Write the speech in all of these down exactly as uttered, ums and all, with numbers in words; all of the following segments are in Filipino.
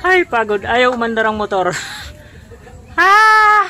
Ay, pagod. Ayaw umandar ang motor. Ah!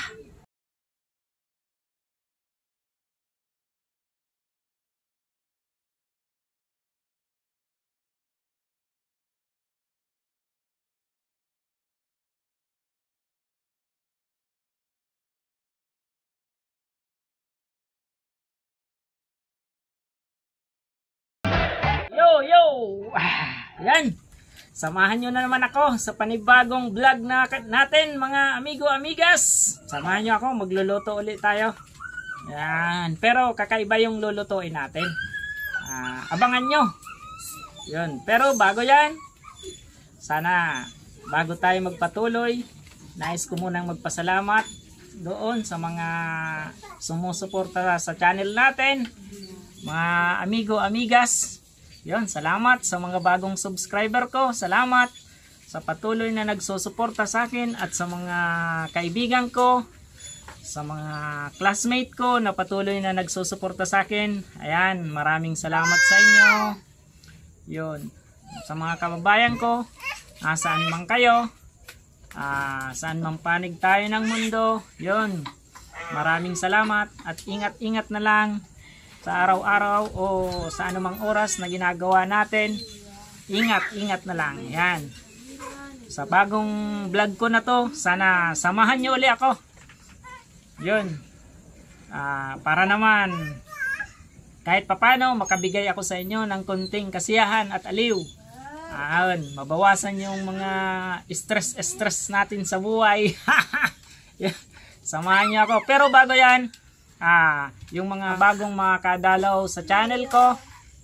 Yo, yo! Ah, yan. Samahan nyo na naman ako sa panibagong vlog na natin, mga amigo, amigas. Samahan nyo ako, magluluto ulit tayo. Yan. Pero kakaiba yung lulutuin natin. Ah, abangan nyo. Yun. Pero bago yan, sana bago tayo magpatuloy, nais ko munang magpasalamat doon sa mga sumusuporta sa channel natin. Mga amigo, amigas. Yun, salamat sa mga bagong subscriber ko. Salamat sa patuloy na nagsusuporta sa akin at sa mga kaibigan ko, sa mga classmate ko na patuloy na nagsusuporta sa akin. Ayan, maraming salamat sa inyo. Yun, sa mga kababayan ko, nasaan man kayo, ah, saan man panig tayo ng mundo. Yun, maraming salamat at ingat-ingat na lang sa araw-araw o sa anumang oras na ginagawa natin. Ingat, ingat na lang. Yan. Sa bagong vlog ko na to, sana samahan nyo uli ako. Yun. Uh, para naman, kahit papano, makabigay ako sa inyo ng konting kasiyahan at aliw. Uh, mabawasan yung mga stress-stress natin sa buhay. Samahan nyo ako. Pero bago yan, Ah, yung mga bagong mga kadalaw sa channel ko,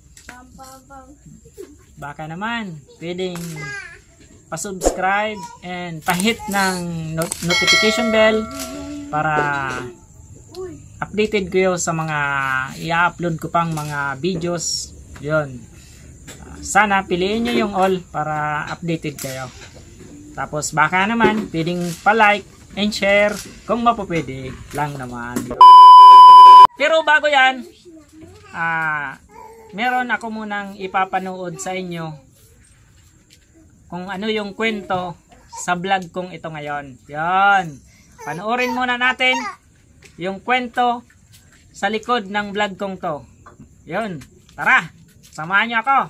baka naman pwedeng pa-subscribe and pa-hit ng not notification bell para updated kayo sa mga i-upload ko pang mga videos. Yun. Uh, sana piliin nyo yung all para updated kayo. Tapos baka naman pwedeng pa-like and share kung mapapwede lang naman. Pero bago yan, ah, meron ako munang ipapanood sa inyo kung ano yung kwento sa vlog kong ito ngayon. Yan. Panoorin muna natin yung kwento sa likod ng vlog kong to. Yun. Tara, samahan niyo ako.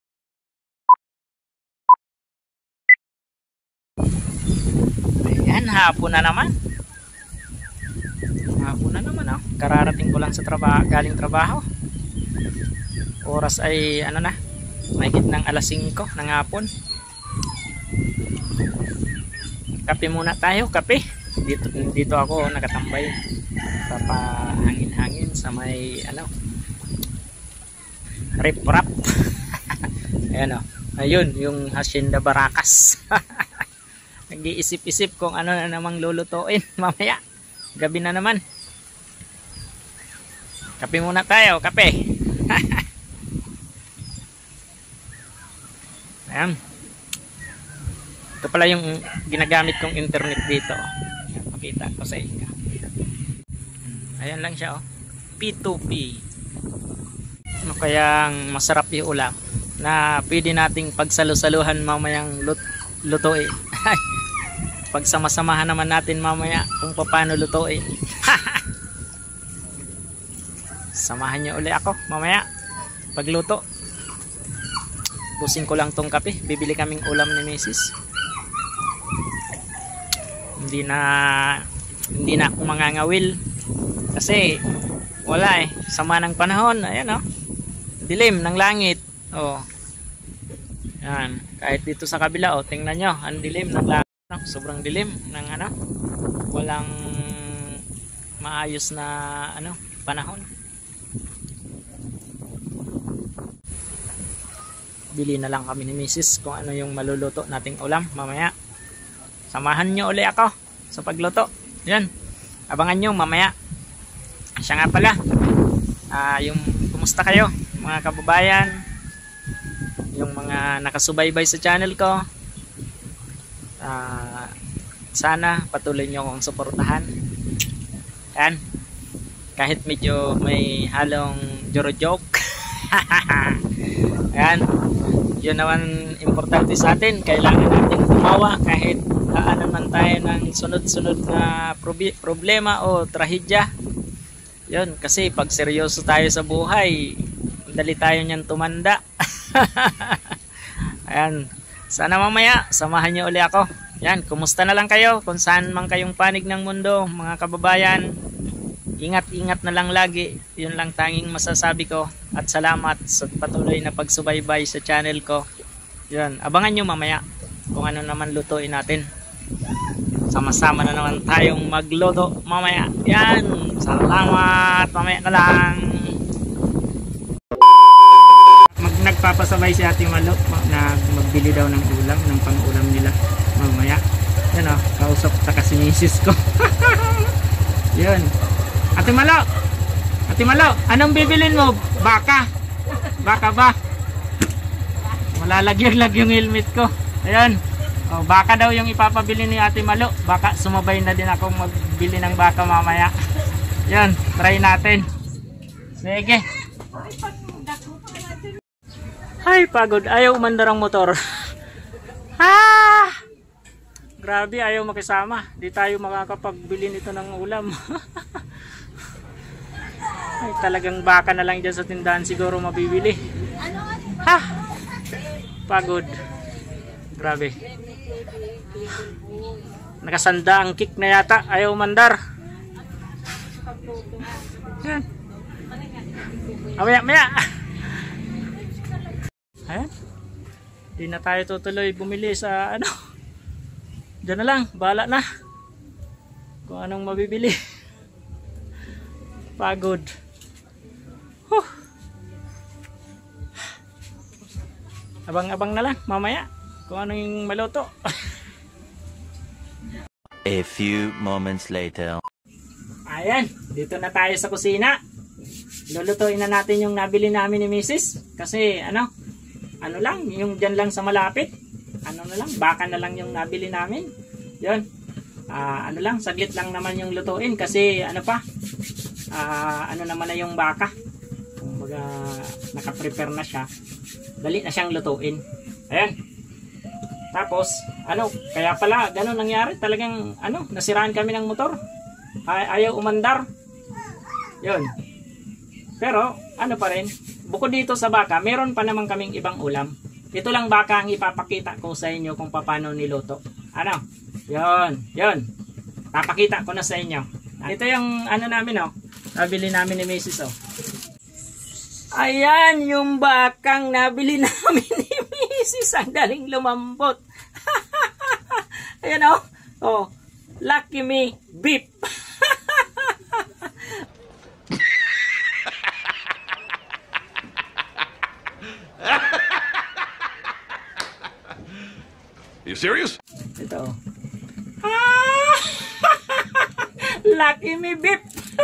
Ayan, hapon na naman. Hapon na naman, oh. Kararating ko lang sa trabaho, galing trabaho. Oras ay ano na, mahigit ng alas singko ng hapon. Kape muna tayo, kape. Dito dito ako nakatambay sa hangin-hangin sa may ano, rip-rap. Ayan, oh. Ayun, yung Hacienda Barracas. Nag-iisip-isip kung ano na namang lulutuin mamaya. Gabi na naman. Kape muna tayo, kape. Ayan. Ito pala yung ginagamit kong internet dito. Makita ko sa inyo. Ayan lang siya, oh. P two P. Ano kayang masarap yung ulam na pwede nating pagsalusaluhan mamayang lut lutuin. Pagsama-samahan naman natin mamaya kung paano lutuin. Samahan nyo uli ako mamaya pagluto. Pusing ko lang tong kape. Bibili kaming ulam ni Missus Hindi na hindi na ako mangangawil kasi wala eh, sama ng panahon. Ayan, oh. Dilim ng langit. Oh. Yan. Kahit dito sa kabila, oh, tingnan nyo, ang dilim ng langit. Sobrang dilim ng ano, walang maayos na ano panahon. Bili na lang kami ni Missus kung ano yung maluluto nating ulam mamaya. Samahan nyo uli ako sa pagluto. Yan, abangan nyo mamaya. Siya nga pala, uh, yung kumusta kayo mga kababayan, yung mga nakasubaybay sa channel ko. Uh, sana patuloy nyo akong suportahan. Yan, kahit medyo may halong joro joke. Yan, Yun naman importante sa atin. Kailangan natin tumawa kahit daanan man tayo ng sunod-sunod na probi- problema o trahedya. Yun, kasi pag seryoso tayo sa buhay, dali tayo niyan tumanda. Ayan, sana mamaya samahan niyo uli ako. Yan, kumusta na lang kayo kung saan man kayong panig ng mundo, mga kababayan. Ingat-ingat na lang lagi. Yun lang tanging masasabi ko. At salamat sa patuloy na pagsubaybay sa channel ko. Yun, abangan nyo mamaya kung ano naman lutuin natin. Sama-sama na naman tayong magluto mamaya. Yan, salamat. Mamaya na lang. Mag nagpapasabay si Ate Malo na magbili daw ng ulam, ng pang-ulam nila mamaya. Yan o, kausap ta kasi misis ko. Yun. Ate Malo, Ate Malo, anong bibilin mo? Baka? Baka ba? Malalagyan-lag yung helmet ko. Ayan. O, baka daw yung ipapabili ni Ate Malo. Baka sumabay na din ako magbili ng baka mamaya. Yan, try natin. Sige. Ay, pagod. Ayaw umandar ang motor. Ah! Grabe, ayaw makisama. Di tayo makakapagbili nito ng ulam. Ay, talagang baka na lang dyan sa tindahan siguro mabibili. Ha! Pagod. Grabe. Nakasanda ang kick na yata. Ayaw mandar. Yan. Amaya, maya. Ayan. Di na tayo tutuloy bumili sa ano. Diyan na lang. Bahala na. Kung anong mabibili. Pagod. Huh. Abang-abang na lang mamaya kung ano yung maluto. A few moments later. Ayan, dito na tayo sa kusina. Lulutuin na natin yung nabili namin ni Missus kasi ano, ano lang, yung dyan lang sa malapit. Ano na lang, baka na lang yung nabili namin. Yun. Uh, ano lang, saglit lang naman yung lutuin kasi ano pa, uh, ano naman na yung baka. Kung baga naka-prepare na siya, dali na siyang lutuin. Ayan. Tapos, ano, kaya pala, ganun nangyari. Talagang, ano, nasiraan kami ng motor. Ay, ayaw umandar. Yun. Pero, ano pa rin, bukod dito sa baka, meron pa naman kaming ibang ulam. Ito lang baka ang ipapakita ko sa inyo kung paano niluto. Ano? Yun. Yun. Papakita ko na sa inyo. Ito yung, ano namin, oh. Nabili namin ni Missus, oh. Ayan yung bakang nabili namin ni Missus. Ang galing lumambot. Ayan o. Oh. Oh. Lucky me beef. Are you serious? Ito. Ah! Lucky me beef.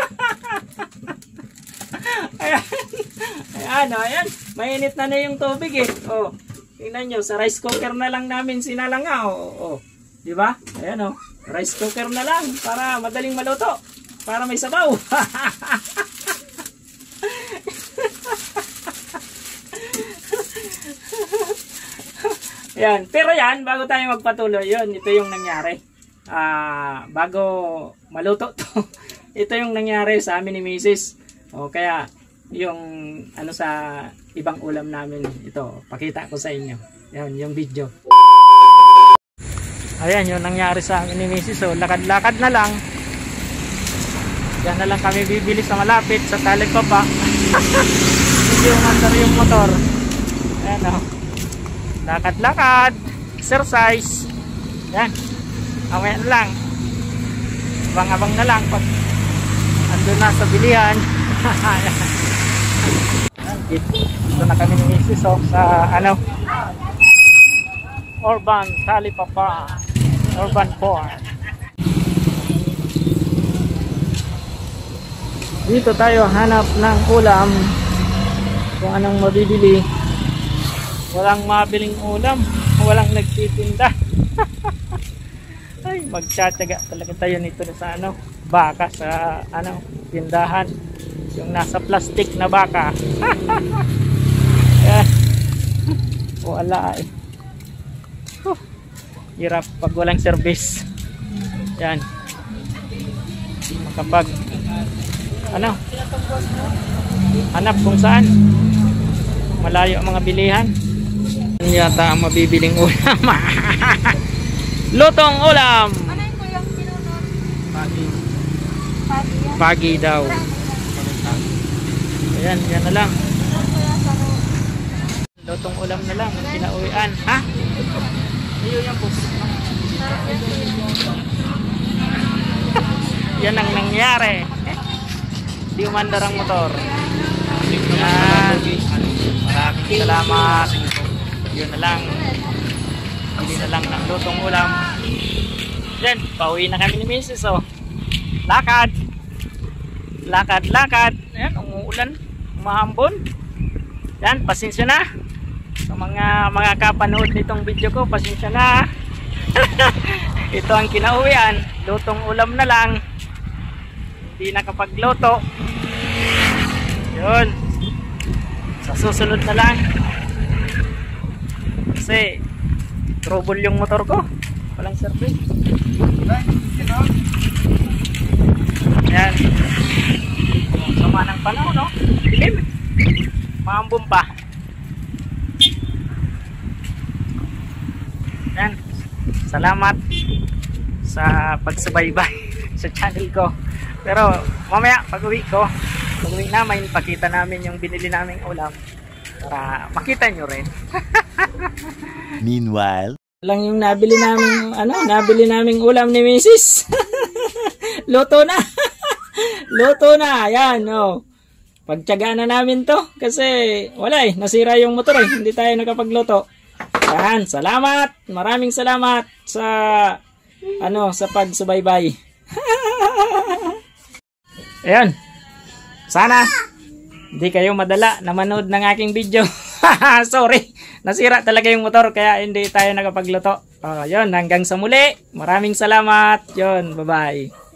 Ayan. Ayan, oh, ayan. Mainit na na yung tubig eh. Oh, tingnan nyo, sa rice cooker na lang namin sinalanga. Oh, oh. Di ba? Ayan oh. Rice cooker na lang para madaling maluto. Para may sabaw. Ayan. Pero yan, bago tayo magpatuloy, yun, ito yung nangyari. Ah, bago maluto to. Ito yung nangyari sa amin ni Missus O kaya yung ano sa ibang ulam namin ito, pakita ko sa inyo. Yan, yung video. Ayan, yung nangyari sa amin ni Missus So, lakad-lakad na lang. Yan na lang kami bibili sa malapit, sa Talipapa. Hindi umandar yung motor. Ayan o. Lakad-lakad. Exercise. Yan. Mamaya na lang. Abang-abang na lang pag andun na sa bilihan. Dito na kami ni Missus So, sa ano Urban Talipapa, Urban Farm. Dito tayo hanap ng ulam kung anong mabibili. Walang mabiling ulam, walang nagtitinda. Ay, magtsatsaga talaga tayo nito sa ano, baka sa ano, tindahan. Yung nasa plastic na baka. Wala eh. Huh. Hirap pag walang service. Yan. Makapag ano? Hanap kung saan. Malayo ang mga bilihan. Ano yata ang mabibiling ulam? Lutong ulam. Ano yung kuyang pinunod? Pagi. Pagi yan. Pagi daw. Ayan, yan na lang. Lutong ulam na lang. Pinauwian. Ha? Ayun yan po. Yan ang nangyari. Di umandar ang motor. Yan. Maraming salamat. Yun na lang. Hindi na lang ng lutong ulam. Yan. Pauwi na kami ni Missus Oh. Lakad. Lakad, lakad. Ayan, umuulan. Umahambon. Yan, pasensya na. Sa mga mga kapanood nitong video ko, pasensya na. Ito ang kinauwian. Lutong ulam na lang. Hindi nakapagluto. Yun. Sa susunod na lang. Kasi trouble yung motor ko. Walang service. Ayan. Sama ng panahon, no? Dilim. Maambon pa. Ayan. Salamat sa pagsubaybay sa channel ko. Pero mamaya pag uwi ko, pag uwi namin, pakita namin yung binili naming ulam para makita nyo rin. Meanwhile, Lang yung nabili namin, ano, nabili naming ulam ni Missus Luto na. Luto na. Ayan, oh. Pagtiyaga na namin to kasi wala eh, nasira yung motor eh. Hindi tayo nakapagluto. Ayan, salamat. Maraming salamat sa ano, sa pagsubaybay. Ayan. Sana hindi kayo madala na manood ng aking video. Sorry. Nasira talaga yung motor kaya hindi tayo nakapagluto. Oh, yun, hanggang sa muli. Maraming salamat. Yun, bye-bye.